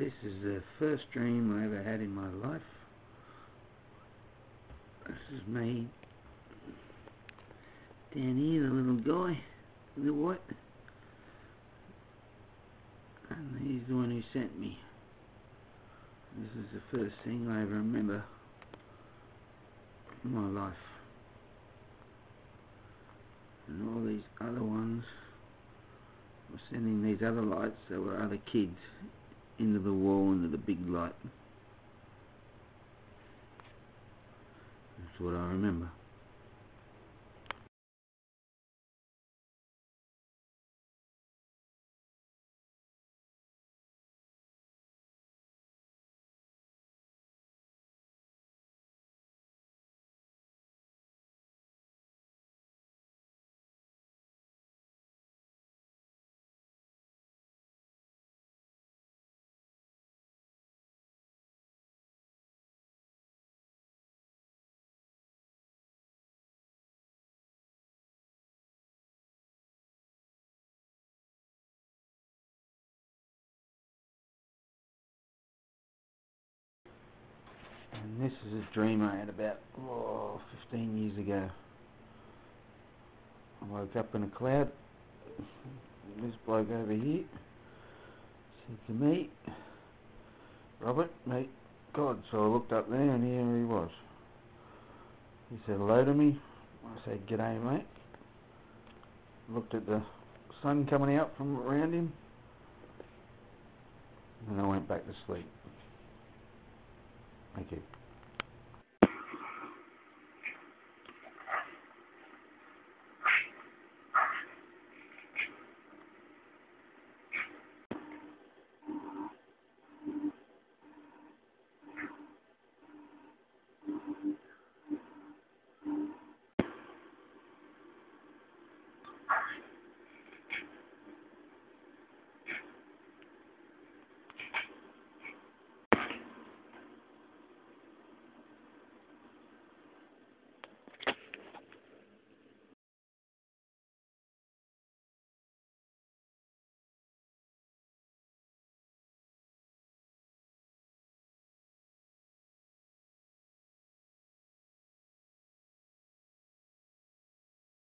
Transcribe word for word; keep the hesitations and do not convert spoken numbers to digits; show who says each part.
Speaker 1: This is the first dream I ever had in my life. This is me down here, the little guy in the white, and he's the one who sent me. This is the first thing I ever remember in my life. And all these other ones were sending these other lights. There were other kids into the wall, into the big light. That's what I remember. And this is a dream I had about oh, fifteen years ago. I woke up in a cloud. This bloke over here said to me, "Robert, mate, God." So I looked up there and here he was. He said hello to me. I said, "G'day, mate." Looked at the sun coming out from around him, and I went back to sleep. Thank you.